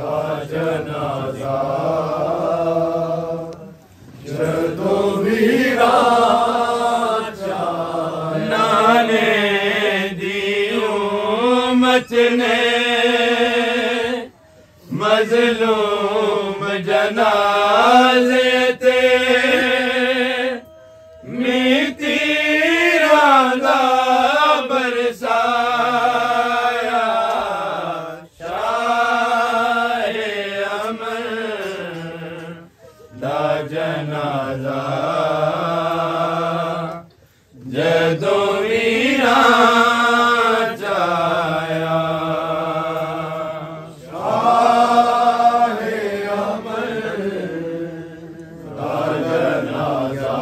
जनाजा जदों वीरा नाने दियों मचने मजलूम जनाजे ते मीठी रांदा बरसाया शाहे अमर दा जनाजा जदों वीरा जाया शाहे अमर दा जनाजा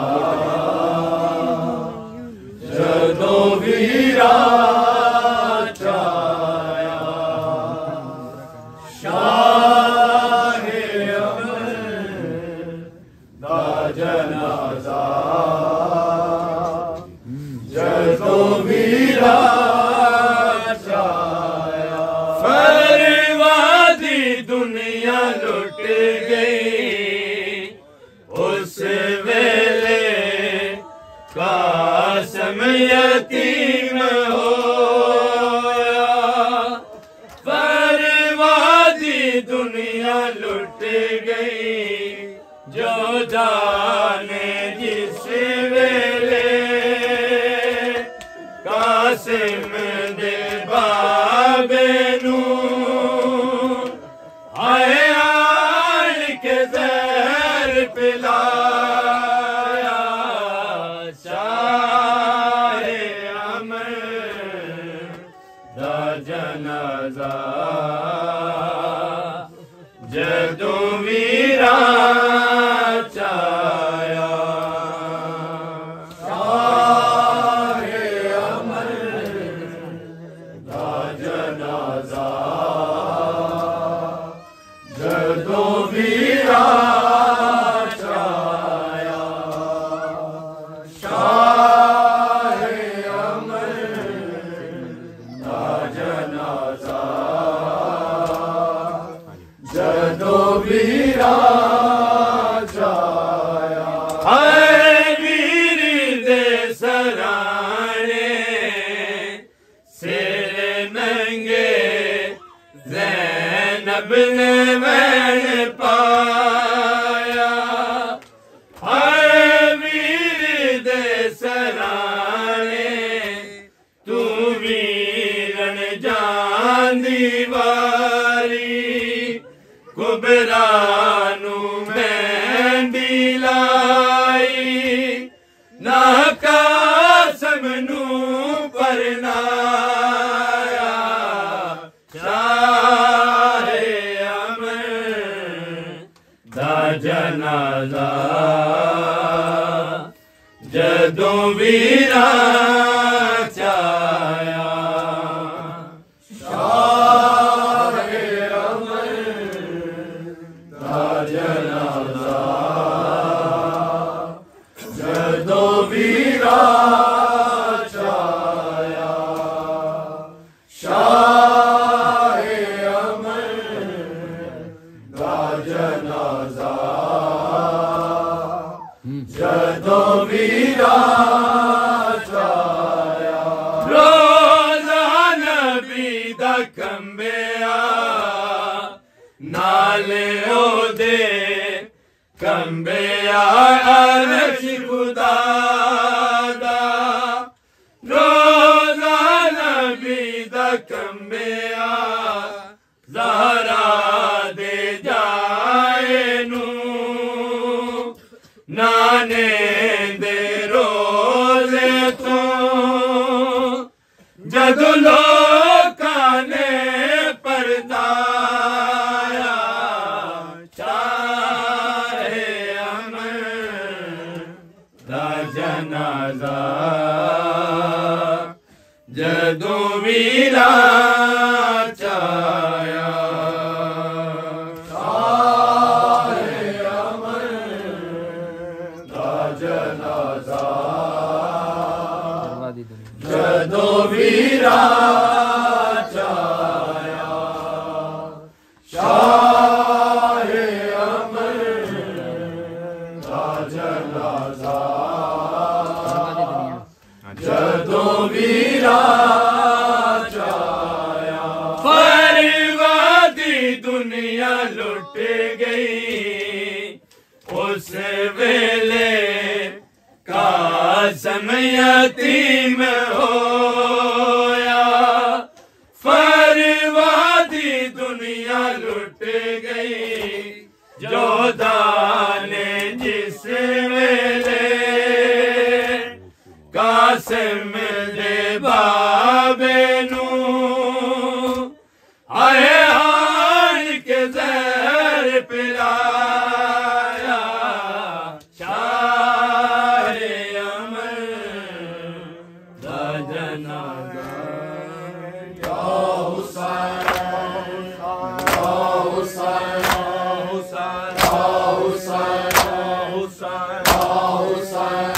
जदों वीरा जाया शाहे अमर दा जनाजा जदों वीरा जाया फरवादी दुनिया लुट गई उस वेले कासम यतीम होया फरवादी दुनिया लुट गई जो जाने जिस वेले कासिम दे बाबे नू आए आल के जहर पिलाया शाहे अमर दा जनाजा जदों वीरा जाया शाहे अमर दा जनाजा जदों वीरा जाया शाहे अमर दा जनाजा जदों वीरा जाया हाय वीर दे सराणे सिर नंगे ज़ैनब ने मैन पाया हाय वीर दे सराणे तू वीरन जांदी वारी कुबरा नू मेहंदी लाई ना कासम नू परनाया शाहे अमर दा जनाजा जदों वीरा जाया शाहे अमर दा जनाजा जदों वीरा जाया शाहे अमर दा जनाजा जदों वीरा जाया रोज़ा नबी दा कंबिया नाले ओदे कंबिया अर्श खुदा दा रोज़ा नबी दा कंबिया ज़हरा दे जाए नू नाने दे रोज़े तो जदों लोकां ने परदाया शाहे अमर दा जनाजा जदों वीरा जाया शाहे अमर दा जनाजा जदों वीरा जाया शाह दुनिया लुट गई उस वेले कासिम यतीम होया फरवादी दुनिया लुट गई जोधा ने जिस वेले कासिम दे बाबे नू आए आन के जहर पिलाया शाहे अमर दा जनाजा या हुसैन या हुसैन हुसैन हुसैन हुसैन हुसैन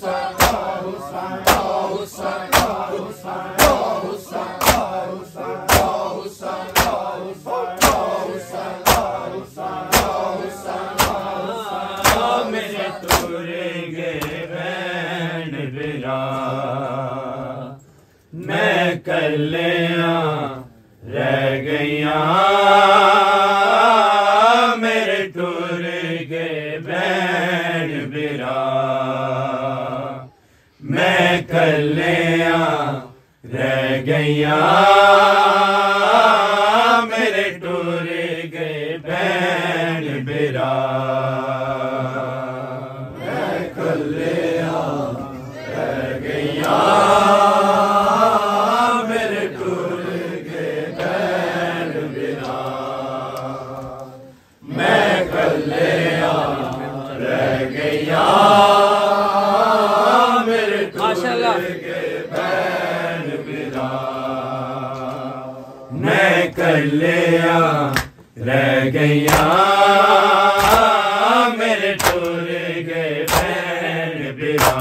Husain कलियां रह गईयां मेरे टुर के बैन बिरा मैं कलियां रह गईयां मेरे टुर के बैन बिरा मैं कलियां रह गईयां मेरे टुर के बैन बिरा मैं कलियां रह गईयां मेरे टुर के बैन बिरा मैं कलियां रह गईयां मेरे टुर के बैन बिरा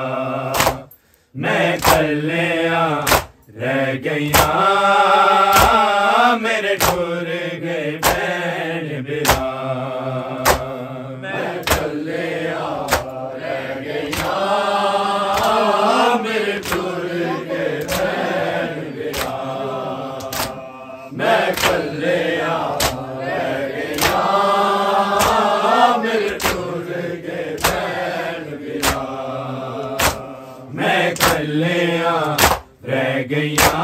मैं कलियां रह गईयां मेरे टुर के बैन बिरा मैं कलियां रह गईयां मेरे टुर के बैन बिरा मैं कलियां रह गईयां मेरे टुर के बैन बिरा मैं कलियां रह गईयां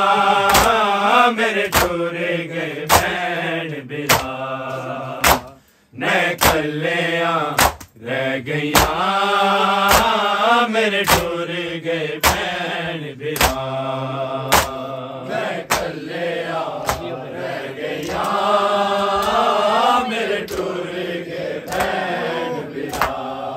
मेरे टुर के बैन बिरा मैं कलियां रह गईयां मेरे टुर के बैन बिरा मैं कलियां रह गईयां मेरे टुर के बैन बिरा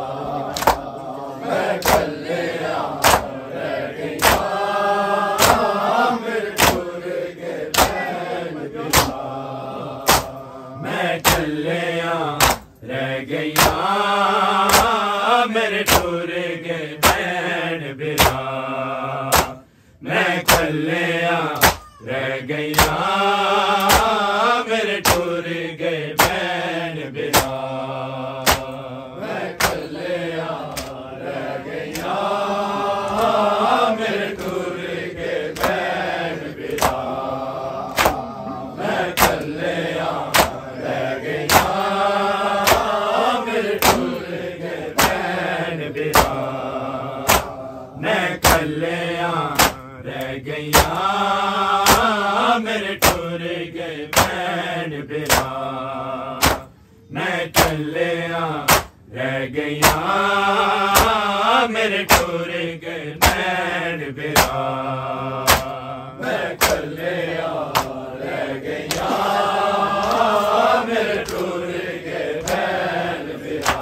मैं कलियां रह गईयां मेरे टुर के बैन बिरा मैं कलियां रह गईयां मेरे टुर के बैन बिरा मैं कलियां रह गईयां मेरे टुर के बैन बिरा मैं कलियां रह गईयां मेरे टुर के बैन बिरा मैं कलियां रह गईयां मेरे टुर के बैन बिरा मैं कलियां रह गईयां मेरे टुर के बैन बिरा मैं कलियां रह गईयां मेरे टुर के बैन बिरा मैं कलियां रह गईयां मेरे टुर के बैन बिरा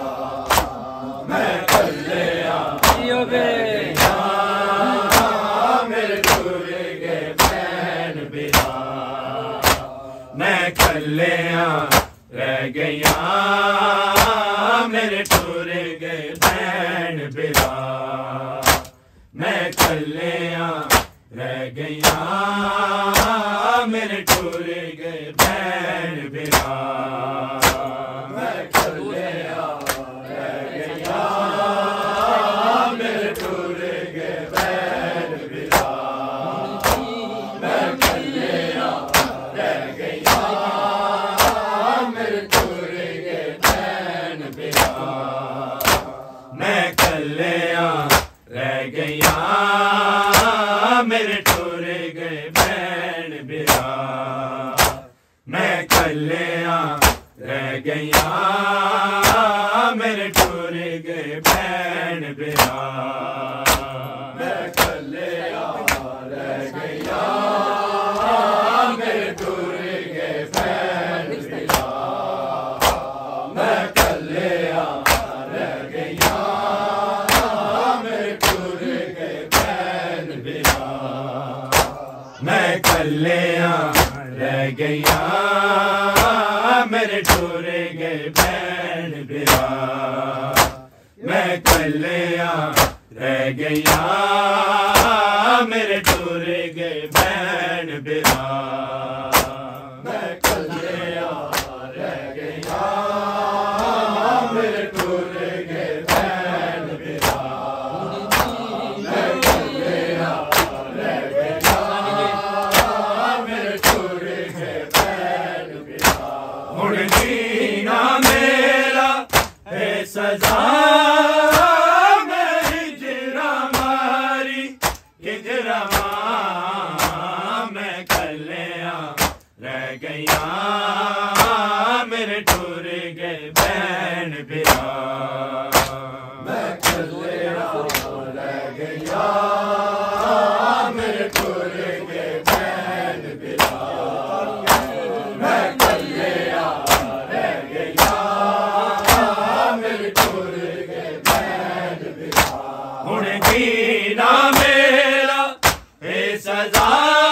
मैं कलियां रह गईयां मेरे टुर के बैन बिरा मैं कलियां रह गईयां मेरे टुर के बैन बिरा मैं कलियां रह गईयां मेरे टुर के बैन बिरा मैं कलियां रह गईयां मेरे टुर के बैन बिरा मैं कलियां रह गईयां मेरे टुर के बैन बिरा मैं कलियां रह गईयां मेरे टुर के बैन बिरा मैं कलियां रह गईयां मेरे टुर के बैन बिरा मैं कलियां रह गईयां मेरे टुर के बैन बिरा मैं कलियां रह गईयां मेरे टुर के बैन बिरा मैं कलियां रह गईयां मेरे टुर के बैन बिरा मैं कलियां रह गईयां मेरे टुर के बैन बिरा मैं कलियां रह गईयां मेरे टुर के बैन बिरा मैं कलियां रह गईयां रह गया मेरे टूर गए बैन बिरा मैं कल्लिया रह गया मेरे टूर गए बैन बिरा मैं कल्लिया रह गया मेरे टूर गए बैन बिरा हुण जीना मेरा ए सजा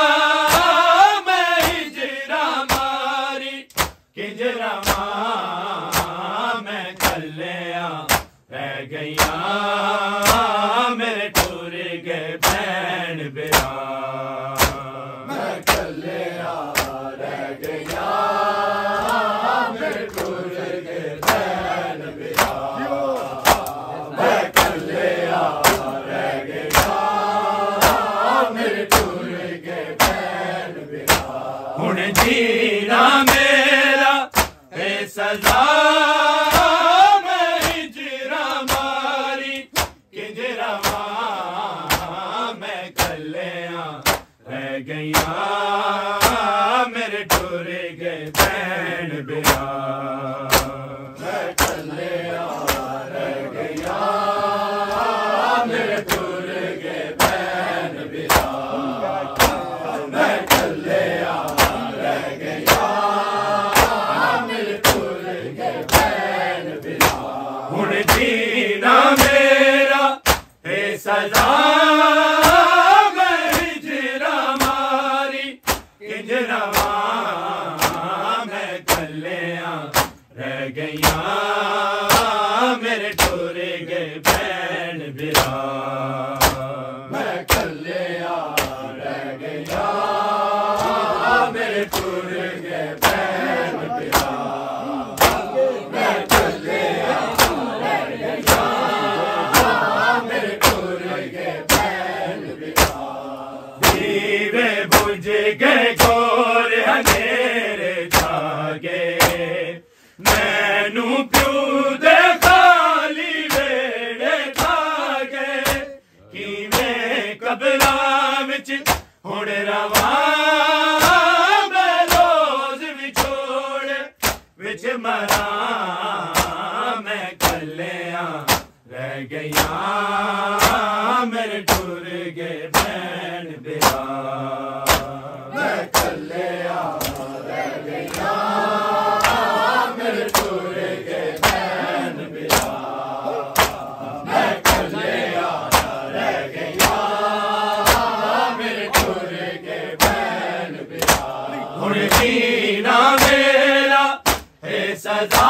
मैं कल्लिया रह गया मेरे टूर गए बैन बिरा मैं कल्लिया रह गया मेरे टूर गए बैन बिरा मैं कल्लिया रह गया मेरे टूर गए बैन बिरा हुण जीना मेरा ए सजा मैं हिजरा मारी किंजरा मैं कल्लिया रह गया मेरे टूर गए बैन बिरा मैं कल्लिया रह गया मेरे टूर गए बैन बिरा मैं कल्लिया रह गया हुण जीना मेरा ए सजा मैं हिजरा मारी किंजरा मैं कल्लिया रह गया मेरे टूर गए बैन बिरा मैं कल्लिया रह गया मेरे टूर गए बैन बिरा मैं कल्लिया दीवे बुझ गए गोर अंधेरे जागे मैनू प्यू दे खाली वेड़े खागे किवें कबरा विच हुण रवा मैं रोज विछोड़ विच मरा मैं कल्लिया रह गया मेरे टूर गए बैन बिरा मैं कल्लिया रह गया मेरे टूर गए बैन बिरा मैं कल्लिया रह गया मेरे टूर गए बैन बिरा हुण जीना मेरा ए सजा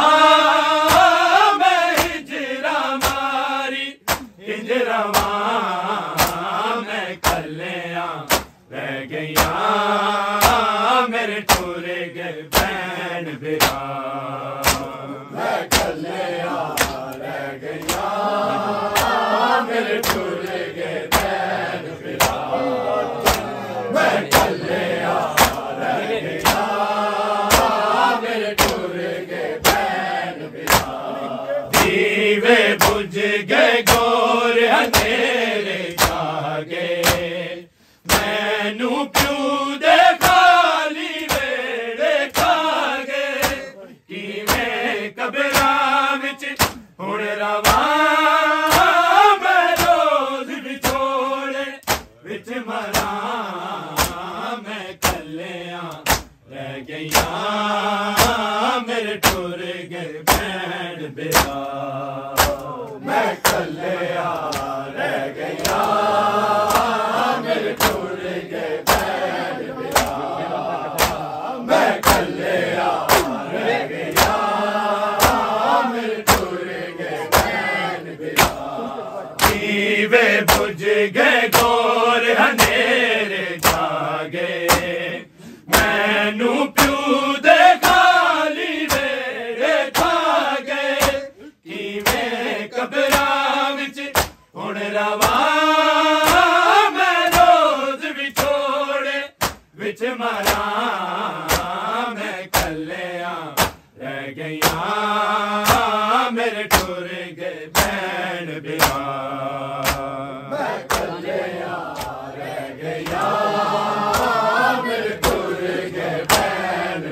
मैं कल्लिया रह गया मेरे टूर गए बैन बिरा मैं कल्लिया रह गया मेरे टूर गए बैन बिरा मैं कल्लिया रह गया मेरे टूर गए बैन बिरा दीवे बुझ गए गोर अंधेरे जागे मैनू प्यू दे खाली वेड़े खागे किवें कबरा विच हुण रवा मैं रोज विछोड़ विच मरा मैं कल्लिया रह गया मेरे टूर गए बैन बिरा मैं कल्लिया रह गया मेरे टूर गए बैन बिरा मैं कल्लिया रह गया मेरे टूर गए बैन बिरा दीवे बुझ गए गोर अंधेरे जागे मैनू प्यू दे खाली वेड़े खागे किवें कबरा विच हुण रवा मैं रोज विछोड़ विच मरा मैं कल्लिया रह गया मेरे टूर गए बैन बिरा मैं कल्लिया रह गया मेरे टूर गए बैन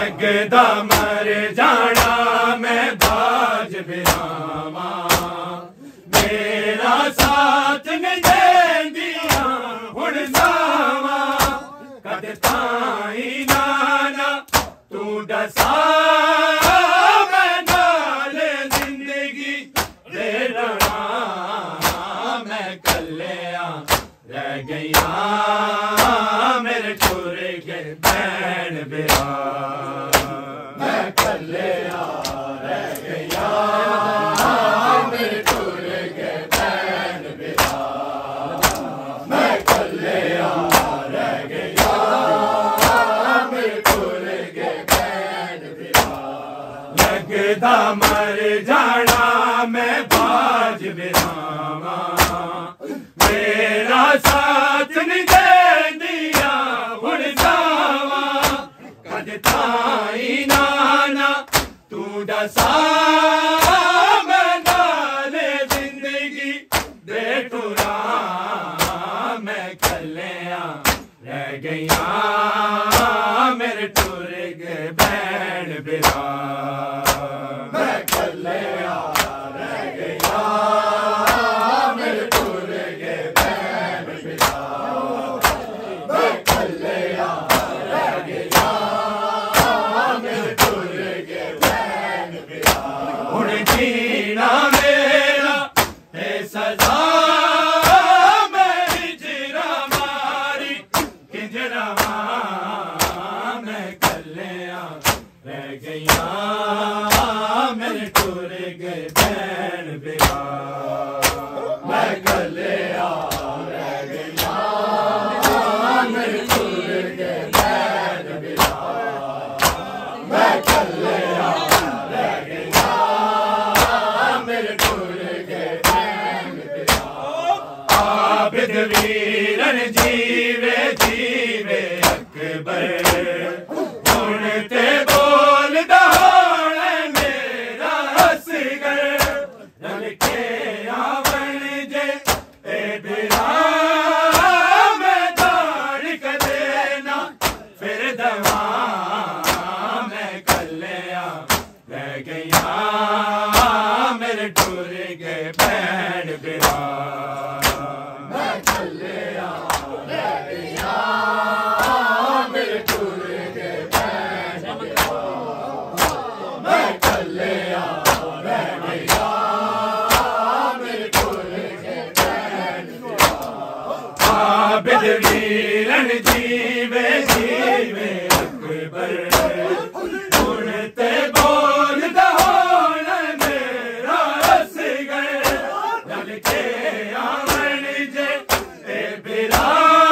लगदा मर जाना मैं बाज बिरामा मेरा साथ नहीं देंदिया हुण सावा कद ताई नाना तू दसा मैं नाल जिंदगी दे रहा मैं कलिया रह गया मेरे टुर गए बैन बिरा मैं कलिया रह गया मेरे टुर गए बैन बिरा मैं कलिया रह गया मेरे टुर गए बैन बिरा लगदा मर जाना मैं बाज बिरामा मेरा साथ नहीं देंदिया हुण सावा कद ताई नाना तू दसा मैं नाल जिंदगी दे टुरा मैं कलिया रह गया मेरे टुर गए बैन बिरा मैं कलिया रह गया मेरे टुर गए बैन बिरा मैं कलिया रह गया मेरे टुर गए बैन बिरा हुण जीना मेरा है सजा मैं हिजरा मारी हिजरा मैं कलिया रह गया मेरे टुर गए बैन बिरा मैं कलिया रह गया मेरे टुर गए बैन बिरा मैं कलिया रह गया मेरे टुर गए बैन बिरा आबिद वीरन जीवे जीवे अकबर हुण ते बोलदा होना मेरा असगर रल के आवण जे ए बिरा मैं दाड़ कदे ना फिर दवा मैं कलिया रह गया मेरे टुर गए बैन बिरा मैं कलिया रह गया मेरे टुर गए बैन बिरा मैं कलिया रह गया मेरे टुर गए बैन बिरा आबिद वीरन जीवे जीवे अकबर हुण ते बोलदा होना मेरा असगर रल के आवण जे ए बिरा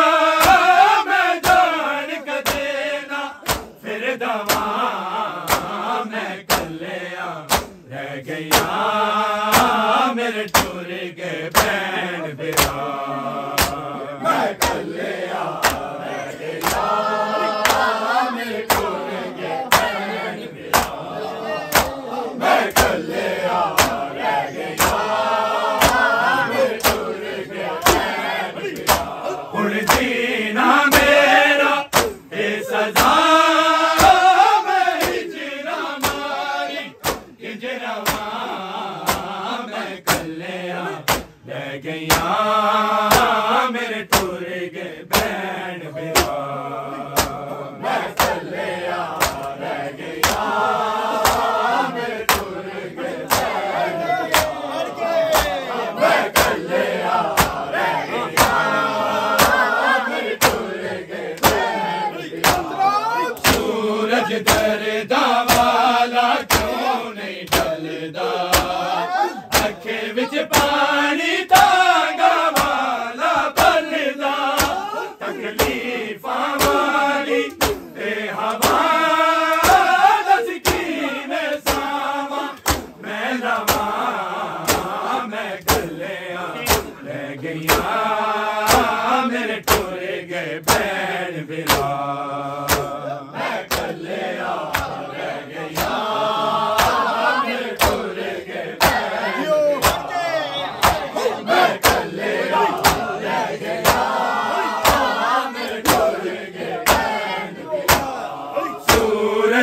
मैं जान कदे ना फिर दवा मैं कलिया रह गया मेरे टुर गए बैन बिरा मैं कलिया रह गया मेरे टुर गए बैन बिरा मैं कलिया रह गया मेरे टुर गए बैन बिरा हुण जीना मेरा ए सजा मैं हिजरा मारी हिजरा मैं कलिया रह गया मेरे टुर गए बैन बिरा मैं कलिया रह गया मेरे टुर गए बैन बिरा मैं कलिया रह गया मेरे टुर गए बैन बिरा सूरज दरदा वाला क्यों नहीं ढलदा अखे विच पानी धागा वाला बलदा तकलीफां वाली ए हवा दस कीने सावा मैं रवा मैं कलिया रह गया मेरे टुर गए बैन बिरा मैं कलिया रह गया मेरे टुर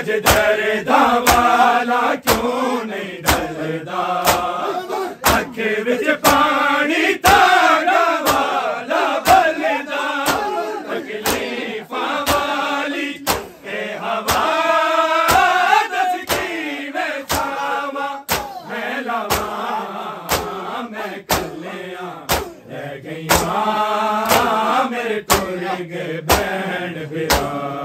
अज दरदा वाला क्यों नहीं डरदा अखे विच पानी तारा वाला बलदा तकलीफां वाली ए हवा दस किवें खावां मैं लावां मैं कलियां रह गईयां मेरे टुर गए बैंड फिरा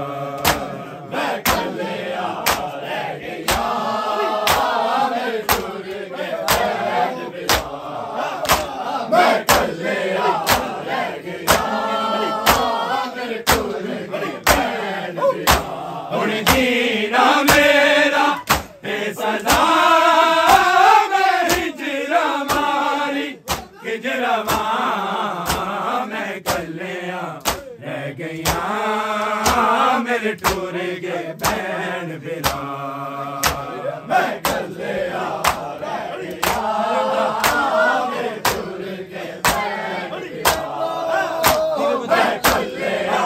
जीना मेरा है सदा मैं हिजरा मारी हिजरा मैं कलियां रह गईयां मेरे टुर गए बैंड फिरा मैं कलियां रह गईयां मेरे टुर गए बैंड फिरा मैं कलियां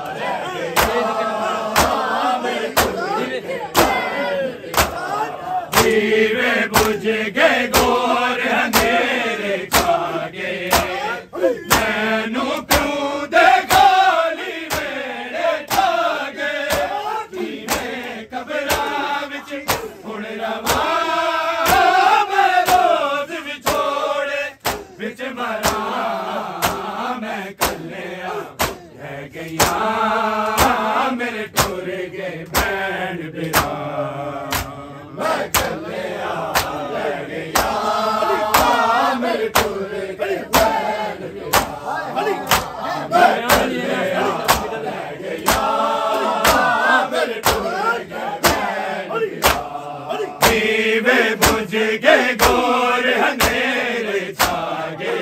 दीवे बुझ गए गोर अंधेरे छागे मैनू क्यों दे गाली मेरे ठागे किवें कबरां विच हुण रवां मैं रोज विछोड़े विच मरां मैं कलियां रह गईयां मेरे टुर गए बैंड फिरा मैं कलियां रह गईयां मेरे टुर गए बैंड फिरा मैं कलियां रह गईयां मेरे टुर गए बैंड फिरा दीवे बुझ गए गोर अंधेरे छागे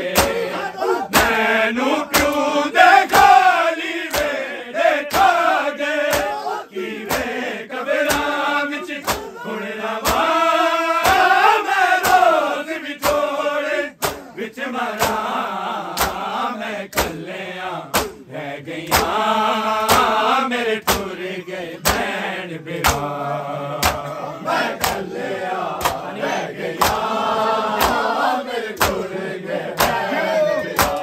मैनू क्यों दे गाली मेरे ठागे किवें कबरां विच हुण रवां मैं रोज विछोड़े विच मरां मैं कलियां रह गईयां मेरे टुर गए बैंड फिरा मैं कलियां रह गईयां मेरे टुर गए बैंड फिरा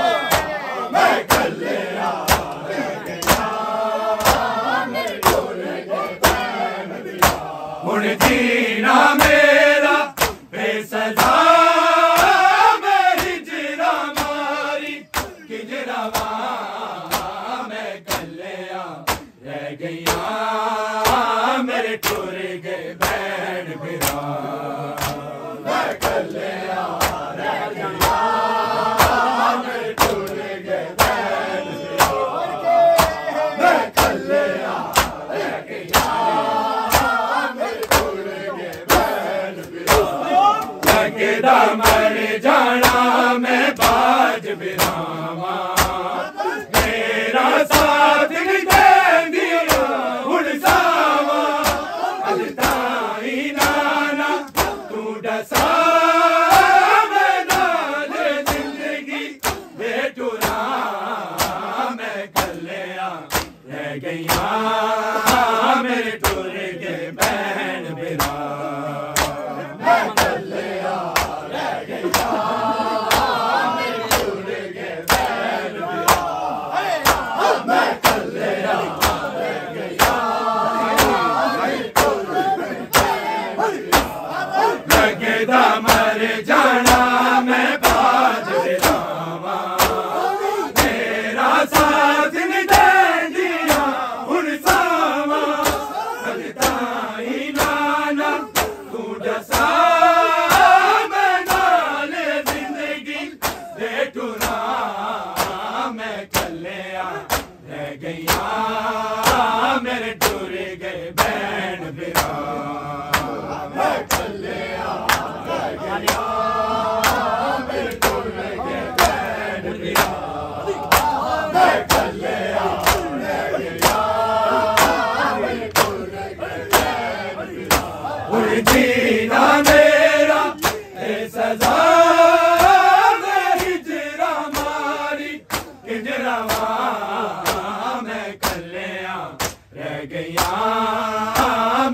मैं कलियां रह गईयां मेरे टुर गए बैंड फिरा हुण जीना मेरा बेसजा मैं हिजरा मारी हिजरा मैं कलियां रह गईयां मेरे टुर गए बैंड फिरा मैं कलियां रह गईयां मेरे टुर गए बैंड फिरा मैं कलियां रह गईयां लगदा मर जाना मैं बाज बिरावां मेरा साथ नहीं देंदी हुण सावां अज ताईं नाना तू डसा मैं नाल जिंदगी दे टुरां मैं कलियां रह गईयां मेरे टुर गए बैंड फिरा मैं कलियां रह गईयां मेरे टुर गए बैंड फिरा मैं कलियां रह गईयां मेरे टुर गए बैंड फिरा लगदा मर जाना मैं बाज बिरावां मेरा साथ नहीं देंदियां हुण सावां अज ताईं नाना तू डसा मैं नाल जिंदगी दे टुरां मैं कलियां रह गईयां मेरे टुर गए बैंड फिरा मैं कलियां रह गईयां मेरे टुर गए बैंड फिरा मैं कलियां रह गईयां मेरे टुर गए बैंड फिरा हुण जीना मेरा है सजा मैं हिजरा मारी हिजरा मैं कलियां रह गईयां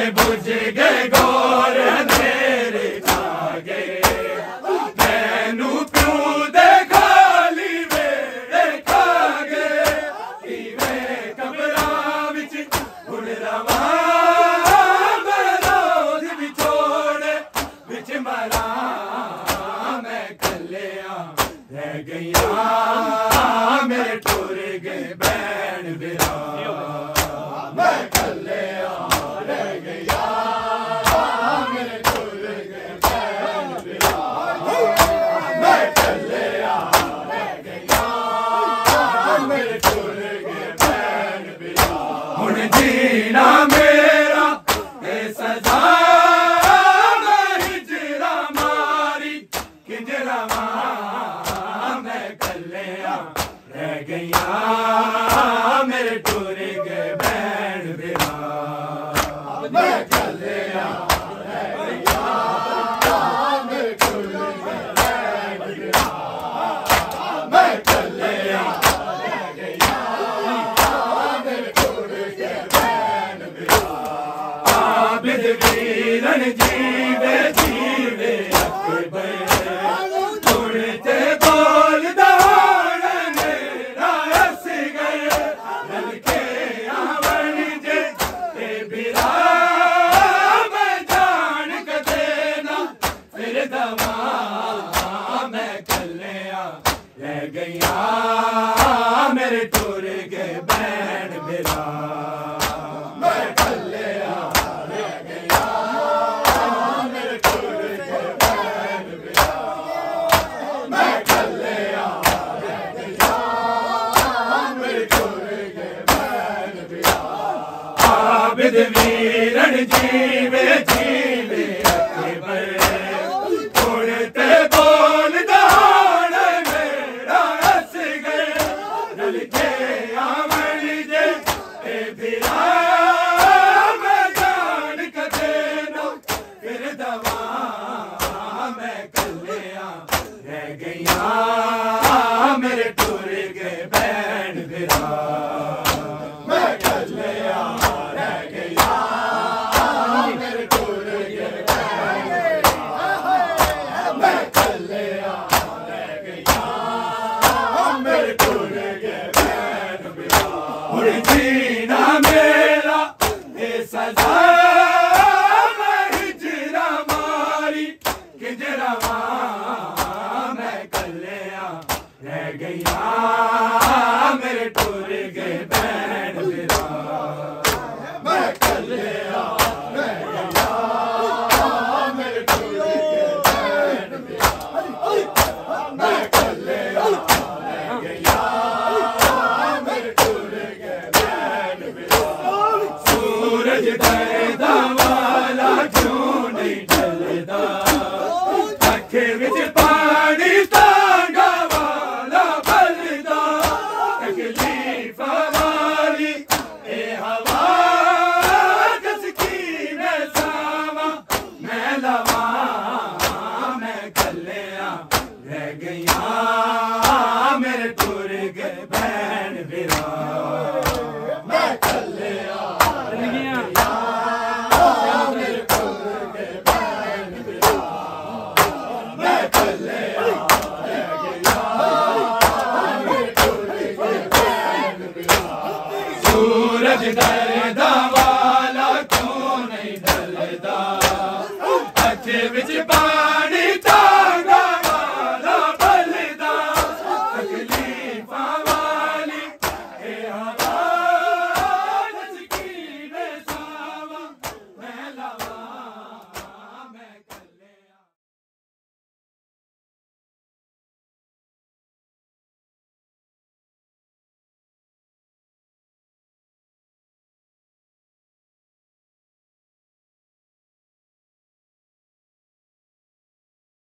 बुझ गए गौर अंधेरे छा गए मैनू प्यू दे खाली वेड़े खा गए इवें कबरां विच हुण रवां मैं रोज़ विछोड़े विच मरां मैं कल्लियां रह गईयां मेरे टुर गए बैण बिरा मैं कल्लियां रह गईयां मेरे टुर गए बैण बिरा मैं कल्लियां रह गईयां मेरे टुर गए बैण बिरा हुण जीना मेरा ए सजा मैं हिजरा मारी किंजरा मैं कल्लियां रह गईयां मेरे टुर गए बैण बिरा मैं कल्लियां रह गईयां मेरे टुर गए बैण बिरा मैं कल्लियां रह गईयां मेरे टुर गए बैण बिरा आबिद वीरन जीवे जीवे अकबर तुड़ते बोलदा रह गईयां मेरे टुर गए बैण बिरा मैं कल्लियां रह गईयां मेरे टुर गए बैण बिरा मैं कल्लियां रह गईयां मेरे टुर गए बैण बिरा आबिद वीरन जीवे जीवे अकबर तुड़ते बोलदा मेरे टुर गए बैण बिरा मैं कल्लियां रह गईयां मेरे टुर गए बैण बिरा मैं कल्लियां रह गईयां मेरे टुर गए बैण बिरा हुण जीना मेरा ए सजा मैं हिजरा मारी किंजरा रह गईयां मेरे टुर गए बैण बिरा मैं कल्लियां रह गईयां मेरे टुर गए बैण बिरा मैं कल्लियां रह गईयां मेरे टुर गए बैण बिरा सूरज ढलदा वाला क्यों नहीं ढलदा अखे विच पानी रह गईयां मेरे टुर गए बैण बिरा मैं कल्लियां रह गईयां मेरे टुर गए बैण बिरा मैं कल्लियां रह गईयां मेरे टुर गए बैण बिरा सूरज ढलदा